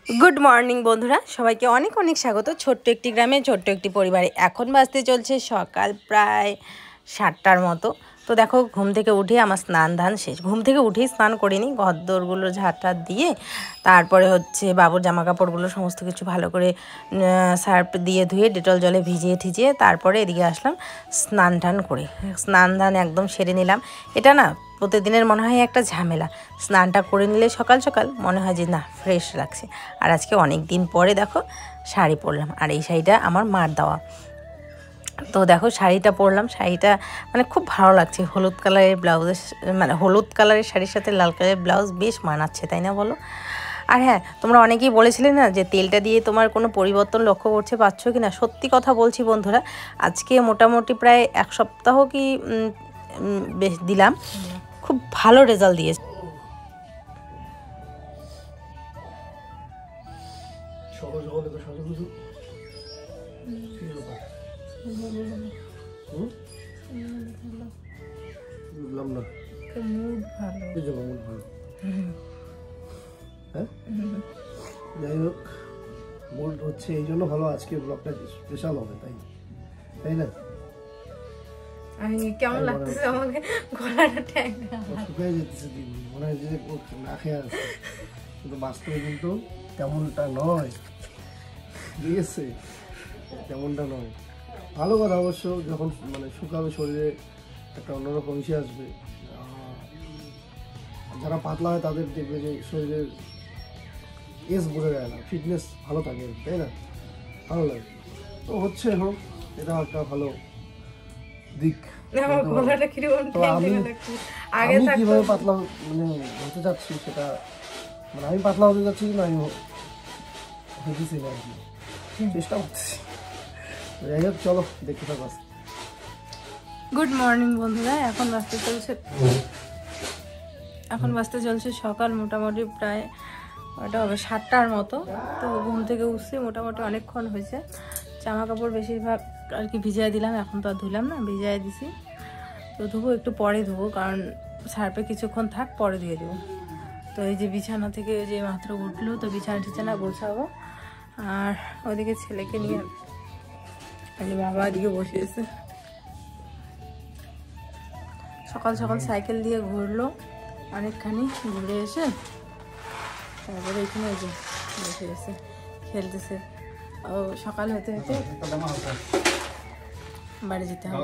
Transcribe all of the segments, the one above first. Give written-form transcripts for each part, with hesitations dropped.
Good morning বন্ধুরা, সবাইকে অনেক অনেক স্বাগত ছোট্ট একটি গ্রামে ছোট্ট একটি পরিবারে। এখন বাজতে চলছে সকাল প্রায় 7টার মতো। তো দেখো, ঘুম থেকে উঠে আমার স্নান ধান শেষ। ঘুম থেকে উঠেই স্নান করিনি, ঘরদোরগুলো ঝাঁটা দিয়ে তারপরে হচ্ছে বাবুর জামা কাপড়গুলো সমস্ত কিছু ভালো করে সার্ফ দিয়ে ধুয়ে ডেটল জলে ভিজিয়ে ঠিজিয়ে তারপরে এদিকে আসলাম স্নান টান করে। স্নান ধান একদম সেরে নিলাম। এটা না প্রতিদিনের মনে হয় একটা ঝামেলা, স্নানটা করে নিলে সকাল সকাল মনে হয় যে না ফ্রেশ লাগছে। আর আজকে অনেক দিন পরে দেখো শাড়ি পরলাম, আর এই শাড়িটা আমার মার দেওয়া। তো দেখো শাড়িটা পরলাম, শাড়িটা মানে খুব ভালো লাগছে। হলুদ কালারের ব্লাউজের মানে হলুদ কালারের শাড়ির সাথে লাল কালারের ব্লাউজ বেশ মানাচ্ছে, তাই না বলো? আর হ্যাঁ, তোমরা অনেকেই বলেছিলে না যে তেলটা দিয়ে তোমার কোনো পরিবর্তন লক্ষ্য করতে পারছো কি না। সত্যি কথা বলছি বন্ধুরা, আজকে মোটামুটি প্রায় 1 সপ্তাহ কি বেশ দিলাম, খুব ভালো রেজাল্ট দিয়েছে। বুঝলাম না, মুড ভালো, হ্যাঁ যাই হোক, মুড হচ্ছে এই জন্য ভালো। আজকে ব্লগটা স্পেশাল হবে, তাই না? কেমন লাগতেছে আমাকে? গলাটা ট্যাংরা শুকিয়ে যেতেছে দিন, মনে হয় যে না খেয়ে আছে, কিন্তু বাস্তবে কিন্তু তেমনটা নয়। ঠিক আছে, তেমনটা নয়। ভালো কথা অবশ্য, যখন মানে শুকাবে শরীরে একটা অন্যরকম ইসে আসবে। যারা পাতলা হয় তাদের দেখবে যে শরীরের এজ বোঝা যায় না, ফিটনেস ভালো থাকে, তাই না? ভালো লাগে তো হচ্ছে, হোক, এটা একটা ভালো দিক। তো আমি কিভাবে পাতলা মানে হতে যাচ্ছি সেটা, মানে আমি পাতলা হতে যাচ্ছি না, আমি হতেছি না আর কি, চেষ্টা করতেছি। যাই হোক, চলো দেখতে থাকো। গুড মর্নিং বন্ধুরা, এখন বাজতে চলছে সকাল মোটামুটি প্রায় ওটা হবে 7টার মতো। তো ঘুম থেকে উঠছি মোটামুটি অনেকক্ষণ হয়েছে। জামা কাপড় বেশিরভাগ আর কি ভিজিয়ে দিলাম, এখন তো আর ধুলাম না, ভিজিয়ে দিছি। তো ধুবো একটু পরে ধুবো, কারণ সার্ফে কিছুক্ষণ থাক পরে দিয়ে দেবো। তো এই যে বিছানা থেকে যে মাত্র উঠলো, তো বিছানা গোছাবো। আর ওইদিকে ছেলেকে নিয়ে বাবা এদিকে বসিয়েছে। সকাল সকাল সাইকেল দিয়ে ঘুরলো অনেকখানি, ঘুরে এসে তারপরে এখানে বসে এসে খেলতেছে। ও সকাল হতে হতে বাড়ি যেতে হবে।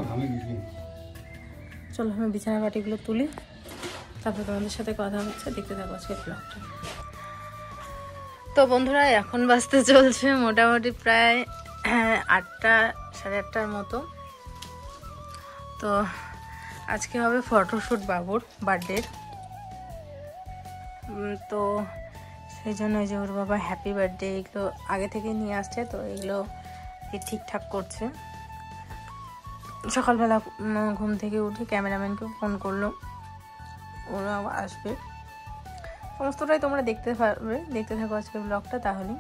চলো আমি বিছানা বাটিগুলো তুলি, তারপরে তোমাদের সাথে কথা হচ্ছে, দেখতে থাকো আজকে ব্লগটা। তো বন্ধুরা, এখন বাজতে চলছে মোটামুটি প্রায় 8টা, 8:30টার মতো। তো আজকে হবে ফটোশ্যুট বাবুর বার্থডের। তো সেই জন্য যে ওর বাবা হ্যাপি বার্থডে এগুলো আগে থেকে নিয়ে আসছে, তো এগুলো ঠিকঠাক করছে। সকালবেলা ঘুম থেকে উঠে ক্যামেরাম্যানকে ফোন করলো, ওরা আসবে। সমস্তটাই তোমরা দেখতে পারবে, দেখতে থাকো আজকের ব্লগটা তাহলে।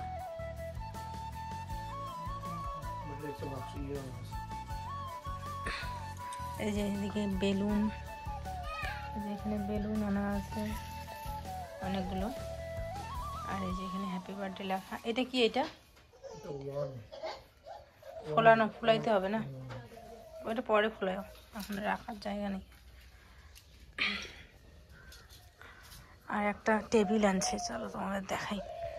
এই যে এদিকে বেলুন, এখানে বেলুন আনা আছে অনেকগুলো, আর এই যে এখানে হ্যাপি বার্থডে লেখা। এটা কি? এটা ফুলাইতে হবে না, ওইটা পরে ফুলায়, এখন রাখার জায়গা নেই। আর একটা টেবিল আনছে, চলো তোমাদের দেখাই।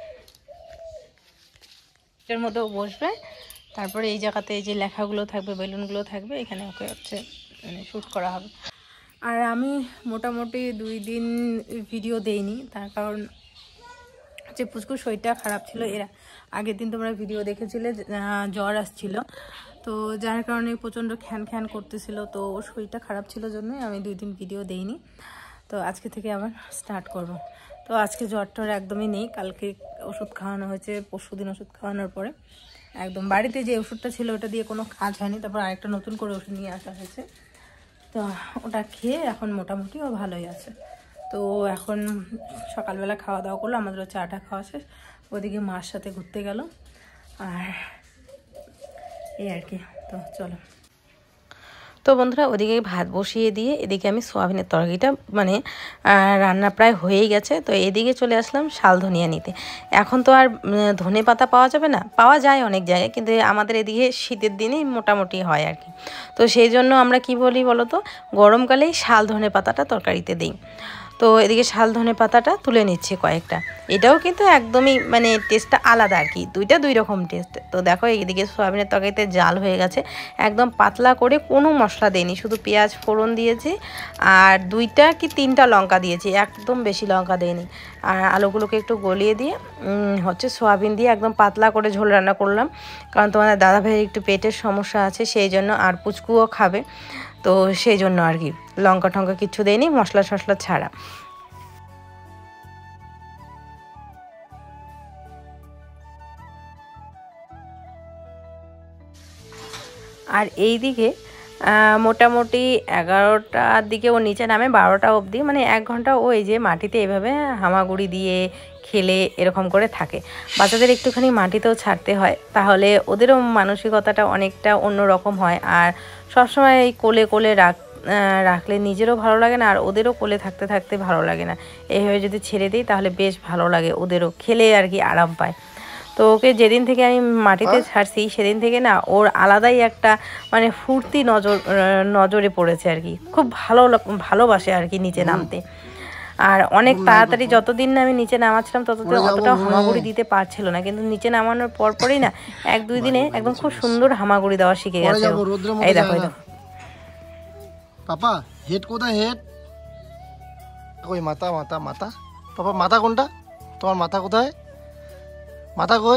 এটার মধ্যেও বসবে, তারপরে এই জায়গাতে এই যে লেখাগুলো থাকবে, বেলুনগুলো থাকবে, এখানে ওকে হচ্ছে মানে শ্যুট করা হবে। আর আমি মোটামুটি 2 দিন ভিডিও দেইনি, তার কারণ যে পুচকুর শরীরটা খারাপ ছিল। এরা আগের দিন তোমরা ভিডিও দেখেছিলে, জ্বর আসছিল, তো যার কারণে প্রচণ্ড খ্যান করতেছিল। তো ওর শরীরটা খারাপ ছিল জন্যই আমি 2 দিন ভিডিও দেইনি। তো আজকে থেকে আবার স্টার্ট করব। তো আজকে জ্বরটার একদমই নেই, কালকে ওষুধ খাওয়ানো হয়েছে, পরশুদিন ওষুধ খাওয়ানোর পরে একদম বাড়িতে যে ওষুধটা ছিল ওটা দিয়ে কোনো কাজ হয়নি, তারপর আরেকটা নতুন করে ওষুধ নিয়ে আসা হয়েছে। তো ওটা খেয়ে এখন মোটামুটি ও ভালোই আছে। তো এখন সকালবেলা খাওয়া দাওয়া করলো, আমাদেরও চাটা খাওয়া শেষ, ওদিকে মার সাথে ঘুরতে গেল, আর এই আর কি। তো চলো তো বন্ধুরা ওদিকে ভাত বসিয়ে দিয়ে এদিকে আমি সোয়াবিনের তরকারিটা মানে রান্না প্রায় হয়েই গেছে। তো এদিকে চলে আসলাম শাল ধনিয়া নিতে। এখন তো আর ধনে পাতা পাওয়া যাবে না, পাওয়া যায় অনেক জায়গায়, কিন্তু আমাদের এদিকে শীতের দিনেই মোটামুটি হয় আর কি। তো সেই জন্য আমরা কি বলি বলো তো, গরমকালেই শাল ধনে পাতাটা তরকারিতে দিই। তো এদিকে শাল ধনে পাতাটা তুলে নিচ্ছে কয়েকটা। এটাও কিন্তু একদমই মানে টেস্টটা আলাদা আর কি, দুইটা দুই রকম টেস্ট। তো দেখো এইদিকে সয়াবিনের তরকারিতে জাল হয়ে গেছে, একদম পাতলা করে, কোনো মশলা দেয়নি, শুধু পেঁয়াজ ফোড়ন দিয়েছি আর 2টা কি 3টা লঙ্কা দিয়েছি, একদম বেশি লঙ্কা দেয়নি। আর আলুগুলোকে একটু গলিয়ে দিয়ে হচ্ছে সয়াবিন দিয়ে একদম পাতলা করে ঝোল রান্না করলাম, কারণ তোমাদের দাদাভাইয়ের একটু পেটের সমস্যা আছে সেই জন্য, আর পুচকুও খাবে, তো সেই জন্য আর কি। লঙ্কা টঙ্কা কিচ্ছু দেয়নি, মশলা টশলা ছাড়া। আর এই দিকে মোটামুটি 11টার দিকে ও নিচে নামে, 12টা অবধি, মানে 1 ঘন্টা ও এই যে মাটিতে এভাবে হামাগুড়ি দিয়ে খেলে এরকম করে থাকে। বাচ্চাদের একটুখানি মাটিতেও ছাড়তে হয়, তাহলে ওদেরও মানসিকতাটা অনেকটা অন্য রকম হয়। আর সবসময় এই কোলে কোলে রাখলে নিজেরও ভালো লাগে না, আর ওদেরও কোলে থাকতে থাকতে ভালো লাগে না। এইভাবে যদি ছেড়ে দিই তাহলে বেশ ভালো লাগে, ওদেরও খেলে আর কি আরাম পায়। তো ওকে যেদিন থেকে আমি মাটিতে ছাড়ছি সেদিন থেকে না ওর আলাদাই একটা মানে ফুর্তি নজরে পড়েছে আর কি, খুব ভালোবাসে আর কি নিচে নামতে। আর অনেক তাড়াতাড়ি যতদিন না আমি নিচে নামাচ্ছিলাম ততদিন অতটা হামাগুড়ি দিতে পারছিল না, কিন্তু নিচে নামানোর পরপরই না 1-2 দিনে একদম খুব সুন্দর হামাগুড়ি দেওয়া শিখে গেছে। এই দেখো এই দেখো পাপা, হেড কোথায়? হেড কই? মাথা মাথা মাথা। পাপা মাথা কোনটা? তোমার মাথা কোথায়? মাথা কই?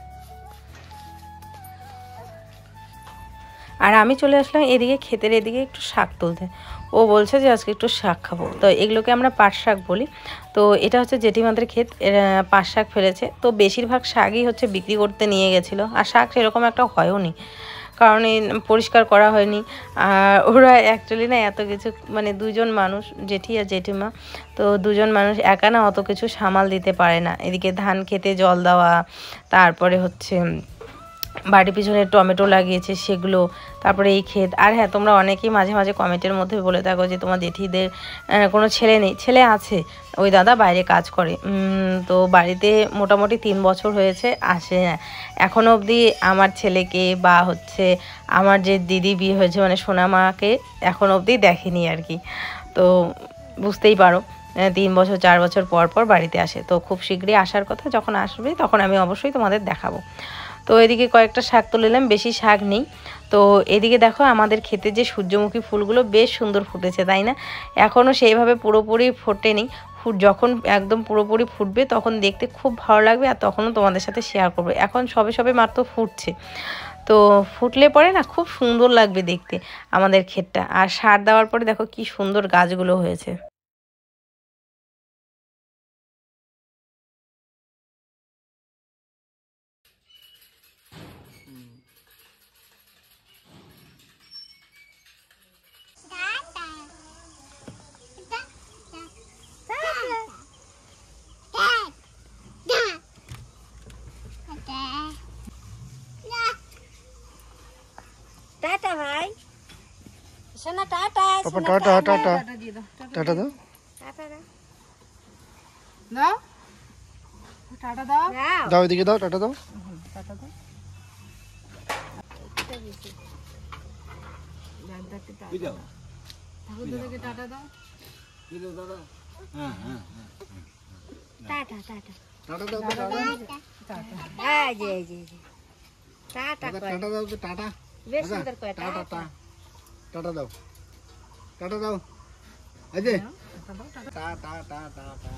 আর আমি চলে আসলাম এদিকে ক্ষেতের এদিকে একটু শাক তুলতে। ও বলছে যে আজকে একটু শাক খাবো, তো এগুলোকে আমরা পাট শাক বলি। তো এটা হচ্ছে জেঠিমাদের ক্ষেত, পাট শাক ফেলেছে। তো বেশিরভাগ শাকই হচ্ছে বিক্রি করতে নিয়ে গেছিলো, আর শাক সেরকম একটা হয়ও নি, কারণ পরিষ্কার করা হয়নি। আর ওরা অ্যাকচুয়ালি না এত কিছু মানে 2জন মানুষ, জেঠি আর জেঠিমা, তো 2জন মানুষ একা না অত কিছু সামাল দিতে পারে না। এদিকে ধান খেতে জল দেওয়া, তারপরে হচ্ছে বাড়ির পিছনে টমেটো লাগিয়েছে সেগুলো, তারপরে এই ক্ষেত। আর হ্যাঁ, তোমরা অনেকেই মাঝে মাঝে কমেন্টের মধ্যে বলে থাকো যে তোমার জেঠিদের কোনো ছেলে নেই। ছেলে আছে, ওই দাদা বাইরে কাজ করে। তো বাড়িতে মোটামুটি 3 বছর হয়েছে আসে না এখনও অবধি। আমার ছেলেকে বা হচ্ছে আমার যে দিদি বিয়ে হয়েছে মানে সোনামাকে এখনও অবধি দেখেনি আর কি। তো বুঝতেই পারো 3 বছর 4 বছর পর পর বাড়িতে আসে। তো খুব শীঘ্রই আসার কথা, যখন আসবে তখন আমি অবশ্যই তোমাদের দেখাবো। তো এদিকে কয়েকটা শাক তুলে নিলাম, বেশি শাক নেই। তো এদিকে দেখো আমাদের ক্ষেতে যে সূর্যমুখী ফুলগুলো বেশ সুন্দর ফুটেছে, তাই না? এখনও সেইভাবে পুরোপুরি ফোটেনি, যখন একদম পুরোপুরি ফুটবে তখন দেখতে খুব ভালো লাগবে, আর তখনও তোমাদের সাথে শেয়ার করবো। এখন সবে সবে মাত্র ফুটছে, তো ফুটলে পরে না খুব সুন্দর লাগবে দেখতে আমাদের ক্ষেতটা। আর সার দেওয়ার পরে দেখো কি সুন্দর গাছগুলো হয়েছে। টাটা ভাই, সোনা টাটা। পাপা টাটা টাটা টাটা দাও। টাটা দাও, টাটা দাও, দাও এদিকে দাও, টাটা দাও। টাটা দাও। টাটা দাও। টাটা টাটা টাটা দাও তো, টাটা। এই যে এই যে টাটা কয়, টাটা দাও তো, টাটা। বেশ সুন্দর কয় টাটা টাটা। টাটা দাও, টাটা দাও। এই যে টাটা টাটা টাটা।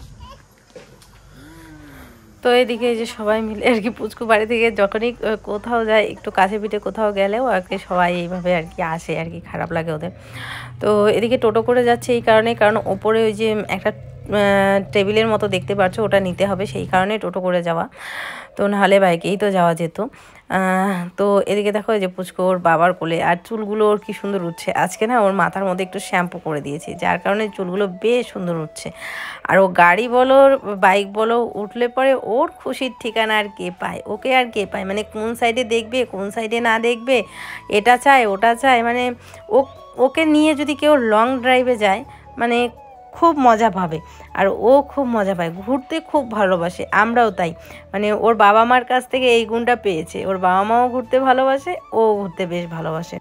তো এদিকে যে সবাই মিলে আর কি পুচকু বাড়ি থেকে যখনই কোথাও যায়, একটু কাছে পিঠে কোথাও গেলেও আর কি সবাই এইভাবে আর কি আসে আর কি, খারাপ লাগে ওদের। তো এদিকে টোটো করে যাচ্ছে এই কারণে, কারণ ওপরে ওই যে একটা টেবিলের মতো দেখতে পাচ্ছ, ওটা নিতে হবে, সেই কারণে টোটো করে যাওয়া, তো নাহলে বাইকেই তো যাওয়া যেত। তো এদিকে দেখো যে পুচকো ওর বাবার কোলে, আর চুলগুলো ওর কী সুন্দর উঠছে। আজকে না ওর মাথার মধ্যে একটু শ্যাম্পু করে দিয়েছি, যার কারণে চুলগুলো বেশ সুন্দর উঠছে। আর ও গাড়ি বলো বাইক বলো উঠলে পরে ওর খুশির ঠিকানা আর কে পায়, ওকে আর কে পায়, মানে কোন সাইডে দেখবে কোন সাইডে না দেখবে, এটা চায় ওটা চায়, মানে ওকে নিয়ে যদি কেউ লং ড্রাইভে যায় মানে খুব মজা পাবে, আর ও খুব মজা পায়, ঘুরতে খুব ভালোবাসে, আমরাও তাই, মানে ওর বাবা মার কাছ থেকে এই গুণটা পেয়েছে, ওর বাবা মাও ঘুরতে ভালোবাসে, ও ঘুরতে বেশ ভালোবাসে।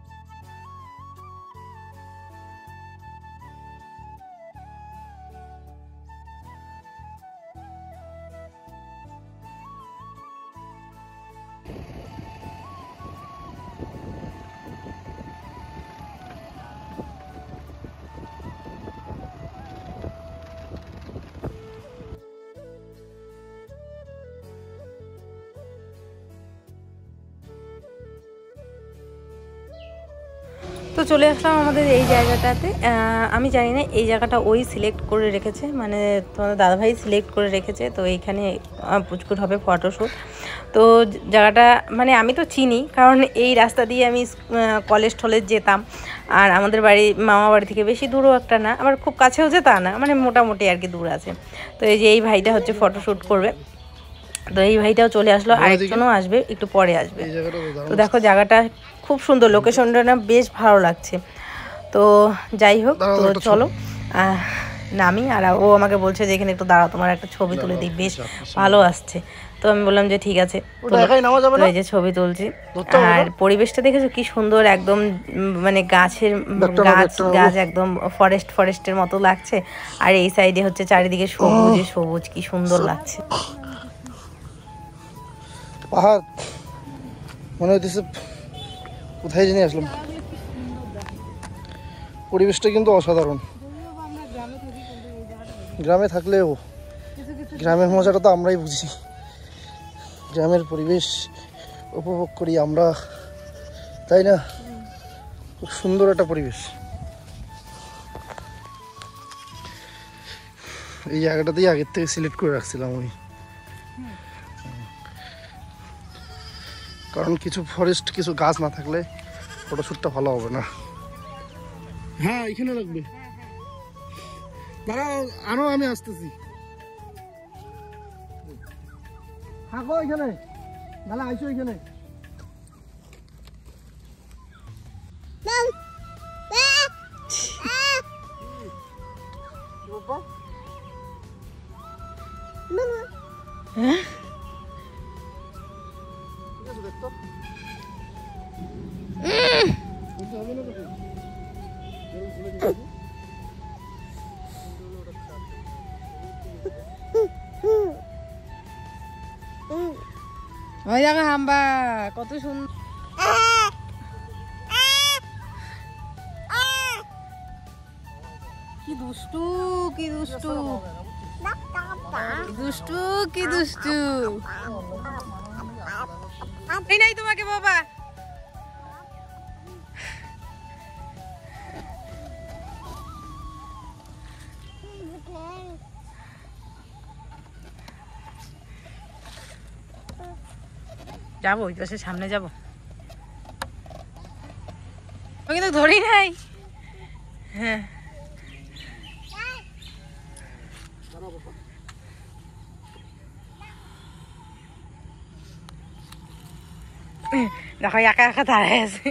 তো চলে আসলাম আমাদের এই জায়গাটাতে। আমি জানি না এই জায়গাটা ওই সিলেক্ট করে রেখেছে, মানে তোমাদের দাদাভাই সিলেক্ট করে রেখেছে, তো এইখানে পুচকুর হবে ফটোশ্যুট। তো জায়গাটা মানে আমি তো চিনি, কারণ এই রাস্তা দিয়ে আমি কলেজ টলেজ যেতাম, আর আমাদের বাড়ি মামা বাড়ি থেকে বেশি দূরও একটা না, আবার খুব কাছেও যে তা না, মানে মোটামুটি আর কি দূর আছে। তো এই যে এই ভাইটা হচ্ছে ফটোশ্যুট করবে, তো এই ভাইটাও চলে আসলো, আরেকজনও আসবে একটু পরে আসবে। তো দেখো জায়গাটা খুব সুন্দর, লোকেশনটা না বেশ ভালো লাগছে। তো যাই হোক, তো চলো নামি, আর ও আমাকে বলছে যে এখানে একটু দাঁড়াও, তোমার একটা ছবি তুলে দিই, বেশ ভালো আসছে। তো আমি বললাম যে ঠিক আছে, এই যে ছবি তুলছি। আর পরিবেশটা দেখেছো কি সুন্দর, একদম মানে গাছের গাছ একদম ফরেস্টের মতো লাগছে, আর এই সাইডে হচ্ছে চারিদিকে সবুজে সবুজ, কি সুন্দর লাগছে। পাহাড় মনে হইতেছে কোথায় জেনে আসলাম। পরিবেশটা কিন্তু অসাধারণ। গ্রামে থাকলেও গ্রামের মজাটা তো আমরাই বুঝি, গ্রামের পরিবেশ উপভোগ করি আমরা, তাই না? খুব সুন্দর একটা পরিবেশ। এই জায়গাটাতেই আগের থেকে সিলেক্ট করে রাখছিলাম আমি, কারণ কিছু ফরেস্ট কিছু গাছ না থাকলে ফটোশ্যুটটা ভালো হবে না। হ্যাঁ এখানে লাগবে, দাঁড়াও আরো আমি আসতেছি। থাকো এখানে, নাহলে আইসো এখানে। হ্যাঁ ওই জায়গা হাম্বা কত সুন্দর, কি দুষ্টু কি দুষ্টু দুষ্টু কি দুষ্টু, নাই তোমাকে বাবা। যাবো ওই পাশে সামনে যাবো, কিন্তু ধরি নাই। হ্যাঁ দেখো একা একা দাঁড়ায় আছে।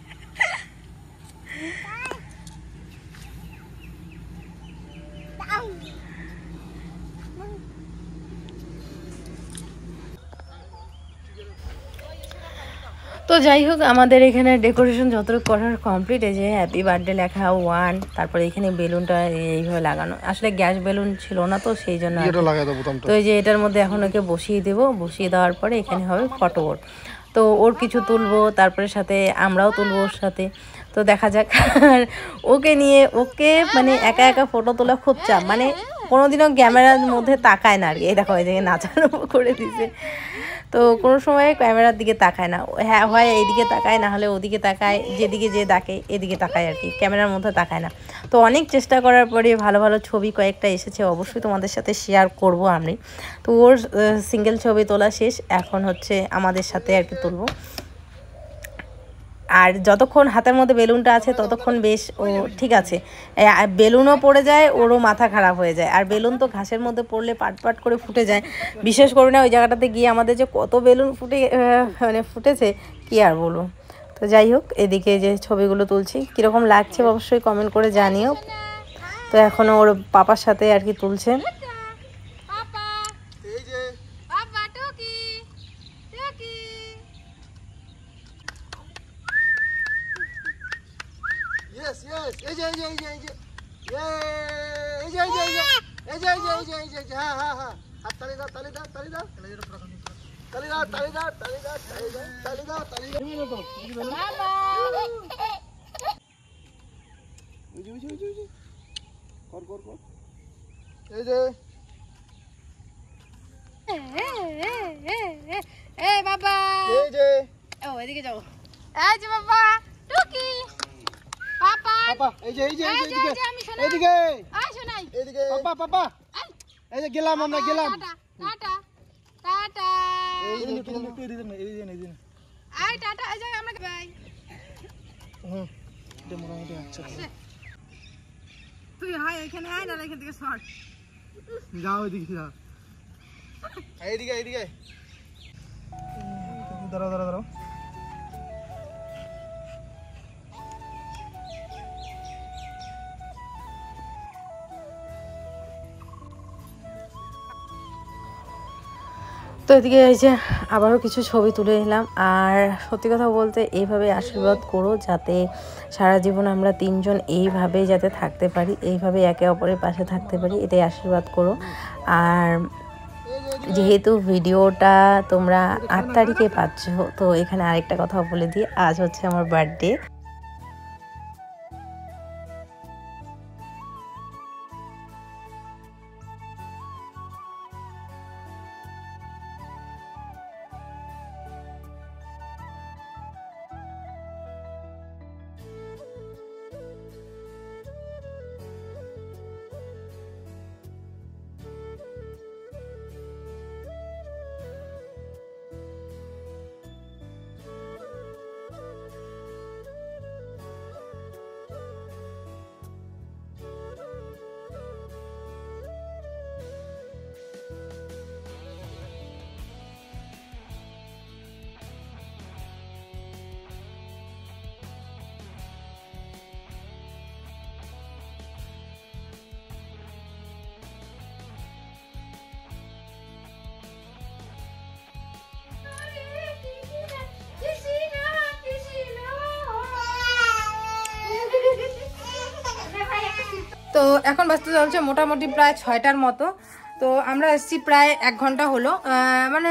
তো যাই হোক, আমাদের এখানে ডেকোরেশন যতটুকু করার কমপ্লিট, এই যে হ্যাপি বার্থডে লেখা 1, তারপরে এখানে বেলুনটা এইভাবে লাগানো, আসলে গ্যাস বেলুন ছিল না তো সেই জন্য। তো এই যে এটার মধ্যে এখন ওকে বসিয়ে দেবো, বসিয়ে দেওয়ার পরে এখানে হবে ফটো ওর, তো ওর কিছু তুলবো, তারপরে সাথে আমরাও তুলবো ওর সাথে। তো দেখা যাক, আর ওকে নিয়ে ওকে মানে একা একা ফটো তোলা খুব চাপ, মানে কোনোদিনও ক্যামেরার মধ্যে তাকায় না আর কি। এই দেখো এই দিকে নাচানো করে দিছে। তো কোনো সময় ক্যামেরার দিকে তাকায় না, হ্যাঁ হয় এইদিকে তাকায়, না হলে ওদিকে তাকায়, যেদিকে যে ডাকে এদিকে তাকায় আর কি, ক্যামেরার মধ্যে তাকায় না। তো অনেক চেষ্টা করার পরে ভালো ভালো ছবি কয়েকটা এসেছে, অবশ্যই তোমাদের সাথে শেয়ার করব আমি। তো ওর সিঙ্গেল ছবি তোলা শেষ, এখন হচ্ছে আমাদের সাথে আর কি তুলবো। আর যতক্ষণ হাতের মধ্যে বেলুনটা আছে ততক্ষণ বেশ ও ঠিক আছে, বেলুনও পড়ে যায়, ওরও মাথা খারাপ হয়ে যায়। আর বেলুন তো ঘাসের মধ্যে পড়লে পাট পাট করে ফুটে যায়, বিশেষ করে না ওই জায়গাটাতে গিয়ে আমাদের যে কত বেলুন ফুটেছে কি আর বলবো। তো যাই হোক, এদিকে যে ছবিগুলো তুলছি কীরকম লাগছে অবশ্যই কমেন্ট করে জানিও। তো এখনও ওর পাপার সাথে আর কি তুলছে। Yes, yes. এই যে হ্যাঁ হ্যাঁ হ্যাঁ, হাত তালি দাও তালি দাও তালি দাও তালি দাও তালি দাও তালি দাও তালি দাও তালি দাও তালি দাও। কর কর কর। এই যে এই বাবা, এই যে ও এদিকে যাও, এই যে বাবা টুকি পাপা পাপা, এই যে এইদিকে এইদিকে আয় শোনাই, এইদিকে পাপা পাপা, এই যে গেলাম আমরা গেলাম। টাটা টাটা, এই যে একটু এদিকে আয় টাটা, এই যে আমরা বাই। হুম, এটা মোটামুটি আচ্ছা। তুই হয় এখানে আয়, না এখান থেকে সর, যাও এদিকে যাও, এইদিকে এইদিকে দাঁড়াও দাঁড়াও দাঁড়াও। তো এদিকে এই যে আবারও কিছু ছবি তুলে নিলাম। আর সত্যি কথা বলতে এইভাবে আশীর্বাদ করো যাতে সারা জীবন আমরা তিনজন এইভাবেই যাতে থাকতে পারি, এইভাবে একে অপরের পাশে থাকতে পারি, এটাই আশীর্বাদ করো। আর যেহেতু ভিডিওটা তোমরা 8 তারিখে পাচ্ছ, তো এখানে আরেকটা কথা বলে দিই, আজ হচ্ছে আমার বার্থডে। তো এখন বাজতে চলছে মোটামুটি প্রায় 6টার মতো। তো আমরা এসেছি প্রায় 1 ঘন্টা হলো, মানে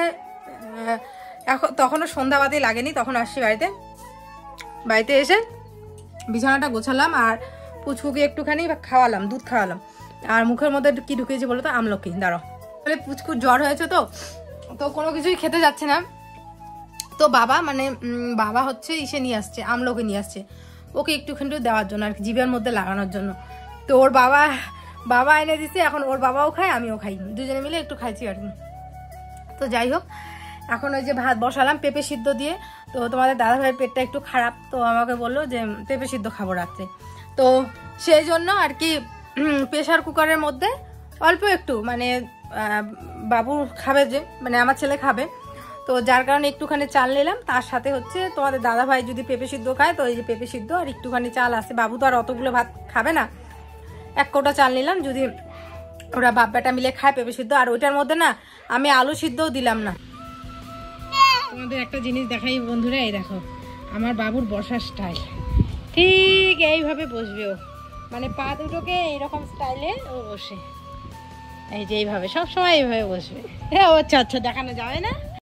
এখন তখনও সন্ধ্যাবাদী লাগেনি, তখন আসছি বাড়িতে এসে বিছানাটা গোছালাম আর পুচকুকে একটুখানি খাওয়ালাম, দুধ খাওয়ালাম। আর মুখের মধ্যে কি ঢুকিয়েছি বলো তো, আমলকি। দাঁড়াও, তাহলে পুচকুর জ্বর হয়েছে তো কোনো কিছুই খেতে যাচ্ছে না। তো বাবা হচ্ছে ইসে নিয়ে আসছে, আমলকি নিয়ে আসছে ওকে একটুখানি দেওয়ার জন্য আর কি, জিভের মধ্যে লাগানোর জন্য। তো ওর বাবা এনে দিচ্ছে, এখন ওর বাবাও খায় আমিও খাই, দুজনে মিলে একটু খাইছি আর কি। তো যাই হোক, এখন ওই যে ভাত বসালাম পেঁপে সিদ্ধ দিয়ে। তো তোমাদের দাদাভাইয়ের পেটটা একটু খারাপ, তো আমাকে বললো যে পেঁপে সিদ্ধ খাবো রাত্রে। তো সেই জন্য আর কি প্রেশার কুকারের মধ্যে অল্প একটু, মানে বাবু খাবে যে, মানে আমার ছেলে খাবে, তো যার কারণে একটুখানি চাল নিলাম। তার সাথে হচ্ছে তোমাদের দাদাভাই যদি পেঁপে সিদ্ধ খায়, তো এই যে পেঁপে সিদ্ধ আর একটুখানি চাল আছে, বাবু তো আর অতগুলো ভাত খাবে না, 1 কৌটা চাল নিলাম, যদি ওরা বাপ বেটা মিলে খায় পেঁপে সিদ্ধ। আর ওইটার মধ্যে না আমি আলু সিদ্ধও দিলাম না। তোমাদের একটা জিনিস দেখাই বন্ধুরা, এই দেখো আমার বাবুর বসার স্টাইল, ঠিক এইভাবে বসবে ও, মানে পা দুটোকে এইরকম স্টাইলে ও বসে, এই যে এইভাবে সবসময় এইভাবে বসবে। হ্যাঁ, ও আচ্ছা দেখানো যাবে না।